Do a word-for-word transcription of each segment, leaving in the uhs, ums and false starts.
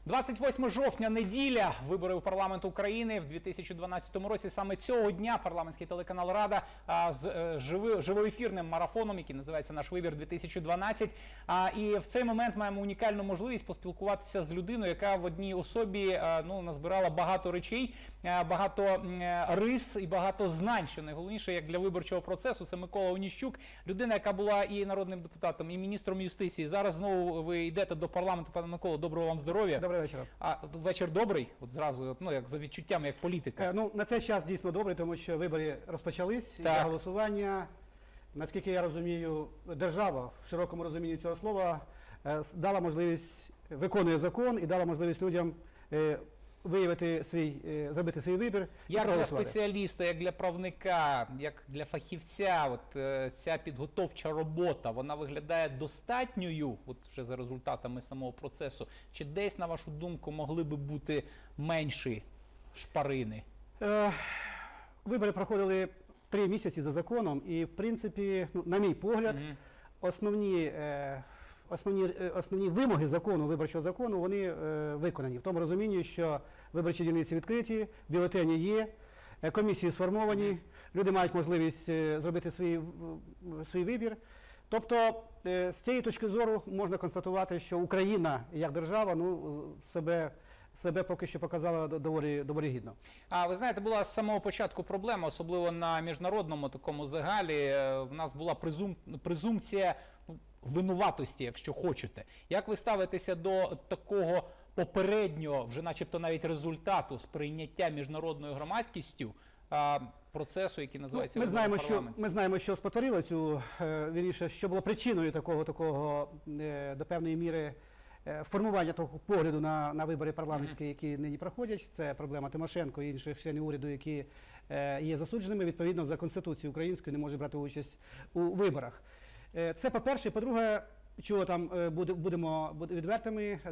двадцять восьме жовтня, неділя, вибори у парламент України в дві тисячі дванадцятому році. Саме цього дня парламентський телеканал «Рада» а, з е, живи, живоефірним марафоном, який називається «Наш вибір дві тисячі дванадцять». А, і в цей момент маємо унікальну можливість поспілкуватися з людиною, яка в одній особі а, ну, назбирала багато речей, а, багато а, рис і багато знань, що найголовніше, як для виборчого процесу. Це Микола Оніщук, людина, яка була і народним депутатом, і міністром юстиції. Зараз знову ви йдете до парламенту. Пане Микола, доброго вам здоров'я. Доброго вечора. А вечір добрий? От зразу, ну, як за відчуттями, як політика. Е, ну, на цей час дійсно добрий, тому що вибори розпочались, Так. є голосування. Наскільки я розумію, держава, в широкому розумінні цього слова, е, дала можливість, виконує закон і дала можливість людям е, виявити свій, е, зробити свій вибір. Як для спеціаліста, як для правника, як для фахівця, от е, ця підготовча робота, вона виглядає достатньою, от вже за результатами самого процесу, чи десь, на вашу думку, могли би бути менші шпарини? Е, вибори проходили три місяці за законом і, в принципі, ну, на мій погляд, Мгм. основні, е, основні, е, основні вимоги закону, виборчого закону, вони е, виконані. В тому розумінні, що виборчі дільниці відкриті, бюлетені є, е, комісії сформовані, люди мають можливість е, зробити свій, в- свій вибір. Тобто, е, з цієї точки зору можна констатувати, що Україна як держава ну, себе, себе поки що показала доволі, доволі гідно. А ви знаєте, була з самого початку проблема, особливо на міжнародному такому загалі. е, В нас була презум... презумпція ну, винуватості, якщо хочете. Як ви ставитеся до такого попереднього, вже начебто навіть результату сприйняття міжнародною громадськістю а, процесу, який називається Ми вибори знаємо, в що, парламенті? ми знаємо, що спотворило цю, е, вірніше, що було причиною такого, такого е, до певної міри е, формування того погляду на, на вибори парламентські, які нині проходять. Це проблема Тимошенко і інших членів уряду, які е, є засудженими, відповідно, за Конституцією українською не можуть брати участь у виборах. Е, це по-перше. По-друге, чого там е, буде, будемо буде відвертими, е,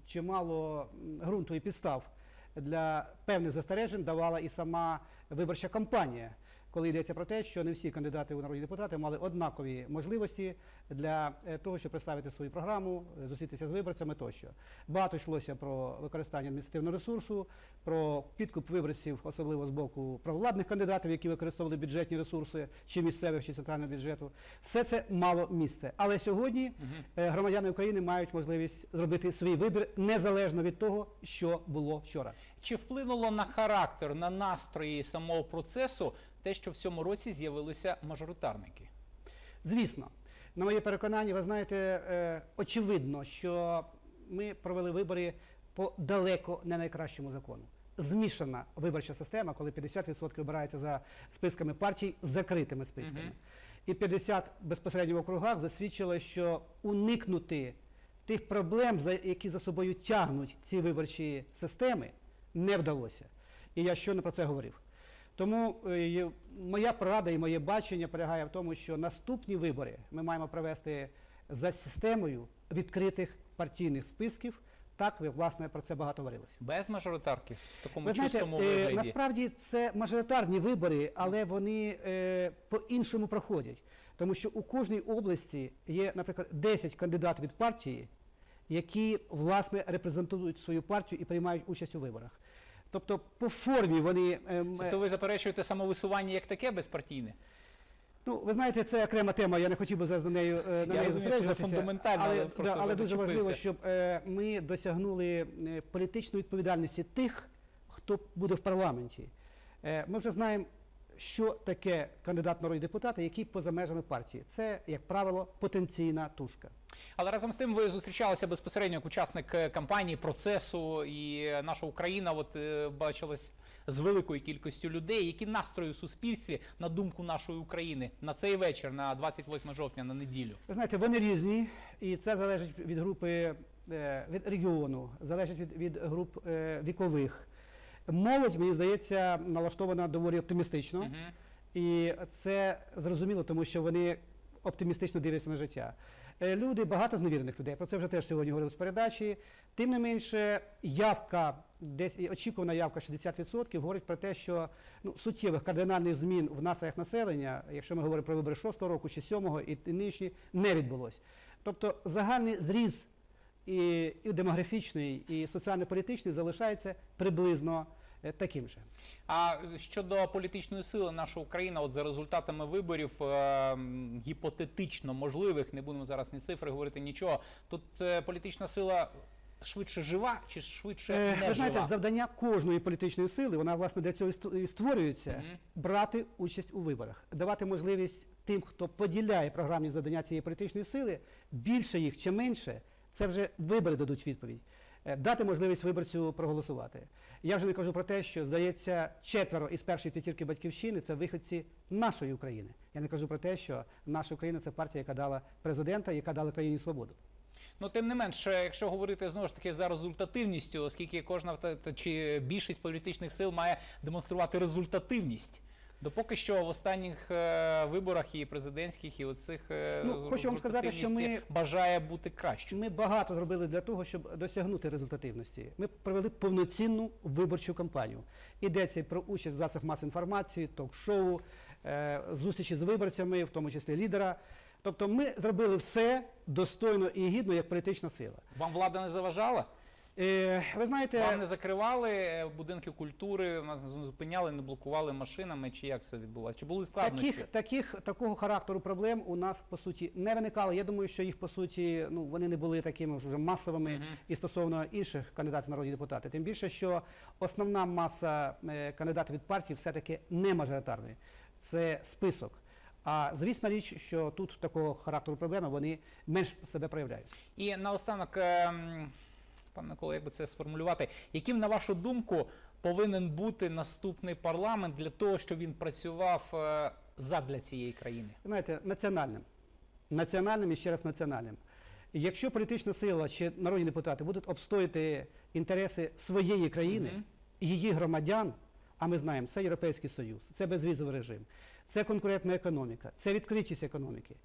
чимало м, ґрунту і підстав для певних застережень давала і сама виборча кампанія, коли йдеться про те, що не всі кандидати у народні депутати мали однакові можливості для е, того, щоб представити свою програму, е, зустрітися з виборцями тощо. Багато йшлося про використання адміністративного ресурсу, про підкуп виборців, особливо з боку провладних кандидатів, які використовували бюджетні ресурси, чи місцевих, чи центрального бюджету. Все це мало місце. Але сьогодні е, громадяни України мають можливість зробити свій вибір незалежно від того, що було вчора. Чи вплинуло на характер, на настрої самого процесу те, що в цьому році з'явилися мажоритарники? Звісно, на моє переконання, ви знаєте, е, очевидно, що ми провели вибори по далеко не найкращому закону. Змішана виборча система, коли п'ятдесят відсотків обирається за списками партій, закритими списками. Мгм. І п'ятдесят безпосередньо в округах засвідчило, що уникнути тих проблем, за- які за собою тягнуть ці виборчі системи, не вдалося. І я щойно про це говорив. Тому е, є- моя порада і моє бачення полягає в тому, що наступні вибори ми маємо провести за системою відкритих партійних списків. Так, ви, власне, про це багато говорилося. Без мажоритарки в такому Ви знаєте, чистому е, вигляді? насправді це мажоритарні вибори, але вони е, по-іншому проходять. Тому що у кожній області є, наприклад, десять кандидатів від партії, які, власне, репрезентують свою партію і приймають участь у виборах. Тобто по формі вони... ем, Тобто ви заперечуєте самовисування як таке безпартійне? Ну, ви знаєте, це окрема тема, я не хотів би зараз на неї, е, на Я неї розумію, що це зосереджуватися, фундаментально, але але, просто да, але вже дуже зачепився. важливо, щоб е, ми досягнули е, політичної відповідальності тих, хто буде в парламенті. Е, ми вже знаємо, що таке кандидат в народні депутати, які поза межами партії. Це, як правило, потенційна тушка. Але разом з тим ви зустрічалися безпосередньо як учасник е, кампанії, процесу, і е, наша Україна от, е, бачилась з великою кількістю людей. Які настрої у суспільстві, на думку нашої України, на цей вечір, на двадцять восьме жовтня, на неділю? Ви знаєте, вони різні, і це залежить від групи, е, від регіону, залежить від, від груп е, вікових. Молодь, мені здається, налаштована доволі оптимістично. Мгм. І це зрозуміло, тому що вони оптимістично дивляться на життя. Е, Люди, багато зневірених людей, про це вже теж сьогодні говорили з передачі. Тим не менше, явка, десь і очікувана явка шістдесят відсотків, говорить про те, що ну, суттєвих кардинальних змін в настроях населення, якщо ми говоримо про вибори шостого року чи сьомого і нинішні, не відбулось. Тобто загальний зріз і, і демографічний, і соціально-політичний залишається приблизно е, таким же. А щодо політичної сили, наша Україна, от за результатами виборів, е, м, гіпотетично можливих, не будемо зараз ні цифри говорити, нічого, тут е, політична сила швидше жива чи швидше Е, не Ви знаєте, жива? завдання кожної політичної сили, вона власне для цього і ст- і створюється, Мгм. брати участь у виборах, давати можливість тим, хто поділяє програмні завдання цієї політичної сили, більше їх чи менше, це вже вибори дадуть відповідь. Е, Дати можливість виборцю проголосувати. Я вже не кажу про те, що, здається, четверо із першої п'ятірки батьківщини – це виходці нашої України. Я не кажу про те, що наша Україна – це партія, яка дала президента, яка дала країні свободу. Ну, тим не менше, якщо говорити знову ж таки за результативністю, оскільки кожна та- та- чи більшість політичних сил має демонструвати результативність. Допоки що в останніх е, виборах і президентських, і оцих е, Ну, хочу вам сказати, що ми- результативність бажає бути кращою. Ми багато зробили для того, щоб досягнути результативності. Ми провели повноцінну виборчу кампанію. Йдеться і про участь в засобах масової інформації, ток-шоу, е, зустрічі з виборцями, в тому числі лідера. Тобто ми зробили все достойно і гідно, як політична сила. Вам влада не заважала? Е, ви знаєте, Вам не закривали е, будинки культури, вас не зупиняли, не блокували машинами, чи як все відбувалося? Чи були складнощі? таких, таких, такого характеру проблем у нас, по суті, не виникало. Я думаю, що їх, по суті, ну, вони не були такими вже масовими Мгм. і стосовно інших кандидатів в народні депутати. Тим більше, що основна маса е, кандидатів від партії все-таки не мажоритарної. Це список. А звісна річ, що тут такого характеру проблеми, вони менш себе проявляють. І наостанок, ем, пане Микола, як би це сформулювати, яким, на вашу думку, повинен бути наступний парламент для того, щоб він працював е, задля цієї країни? Знаєте, національним. Національним і ще раз національним. Якщо політична сила чи народні депутати будуть обстояти інтереси своєї країни, Мгм. її громадян, а ми знаємо, це Європейський Союз, це безвізовий режим, це конкурентна економіка, це відкритість економіки,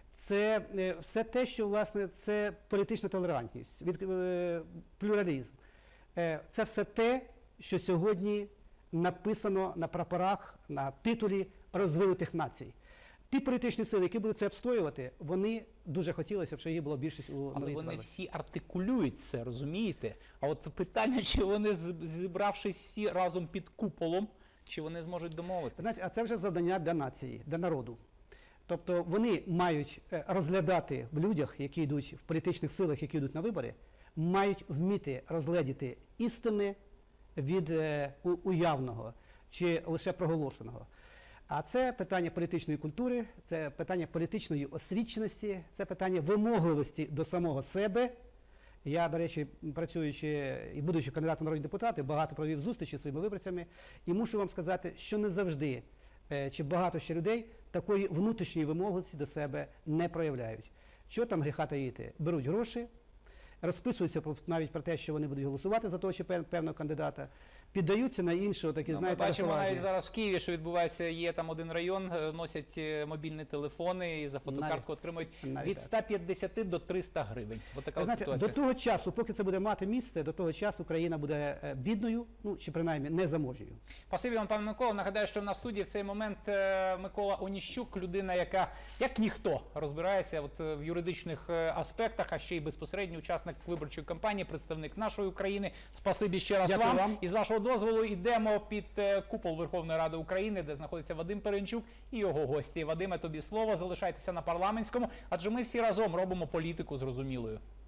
це е, все те, що, власне, це політична толерантність, від, е, плюралізм. Е, це все те, що сьогодні написано на прапорах, на титулі розвинутих націй. Ті політичні сили, які будуть це обстоювати, вони дуже хотілося б, щоб їх було більшість у Але народній вони парламенті. всі артикулюють це, розумієте? А от питання, чи вони, з- зібравшись всі разом під куполом, чи вони зможуть домовитися? Знаєте, а це вже завдання для нації, для народу. Тобто вони мають е, розглядати в людях, які йдуть в політичних силах, які йдуть на вибори, мають вміти розгледіти істини від е, у- уявного чи лише проголошеного. А це питання політичної культури, це питання політичної освіченості, це питання вимогливості до самого себе. Я, до речі, працюючи і будучи кандидатом в народні депутати, багато провів зустрічі зі своїми виборцями, і мушу вам сказати, що не завжди, е, чи багато ще людей такої внутрішньої вимогливості до себе не проявляють. Що там гріха таїти? Беруть гроші, розписуються про- навіть про те, що вони будуть голосувати за того чи пев- певного кандидата, піддаються на іншого, такі, Ну, ми знаєте, бачимо навіть розпровадження. зараз в Києві, що відбувається, є там один район, е, носять е, мобільні телефони і за фотокартку отримують навіть від так. ста п'ятдесяти до триста гривень. Ось така Ви от знаєте, до ситуація. того часу, поки це буде мати місце, до того часу країна буде е, бідною, ну чи принаймні незаможньою. Спасибі вам, пане Микола. Нагадаю, що в нас в студії в цей момент е, Микола Оніщук, людина, яка як ніхто розбирається от, е, в юридичних е, аспектах, а ще й безпосередньо учасник виборчої кампанії, представник нашої України. Спасибі ще раз Дякую вам. вам. І з вашого дозволу йдемо під е, купол Верховної Ради України, де знаходиться Вадим Перенчук і його гості. Вадиме, тобі слово. Залишайтеся на парламентському, адже ми всі разом робимо політику зрозумілою.